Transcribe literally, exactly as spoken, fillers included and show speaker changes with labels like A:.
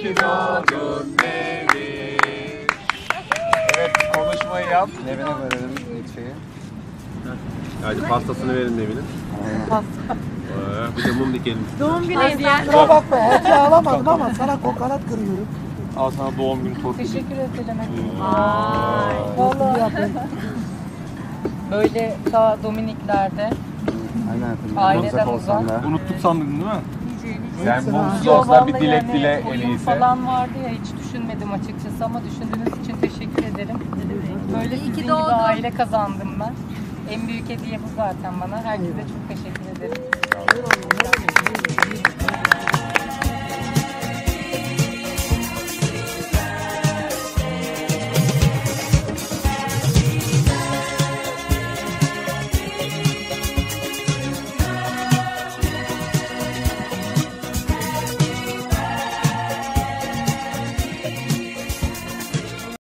A: ki doğdun Nevin. Evet, konuşmayı yap.
B: Nevin'e verelim ilk şeyi.
C: Hadi pastasını verin Nevin'in.
D: Pasta.
C: Ee, Bir de mum dikelim.
D: Doğum günü hediyen.
E: Kusura bakma, hediye alamadım ama sana kokonat kırıyorum.
A: Al sana doğum günü tortu.
D: Teşekkür ederim.
E: Vay.
D: Vallahi. Böyle ta Dominikler'de
B: Aynen efendim.
D: Aileden
B: Uzak olsan
D: uzak.
B: da.
A: Unuttuk sandın değil mi?
E: Sen
A: Sen
E: mumsuz
A: mumsuz
D: Yo,
A: olsa bir
D: vallahi
A: dilek
D: yani
A: dile en
D: oyun
A: iyisi.
D: falan vardı ya, hiç düşünmedim açıkçası ama düşündüğünüz için teşekkür ederim. Böyle sizin gibi aile kazandım ben. En büyük hediye bu zaten bana. Herkese çok teşekkür ederim.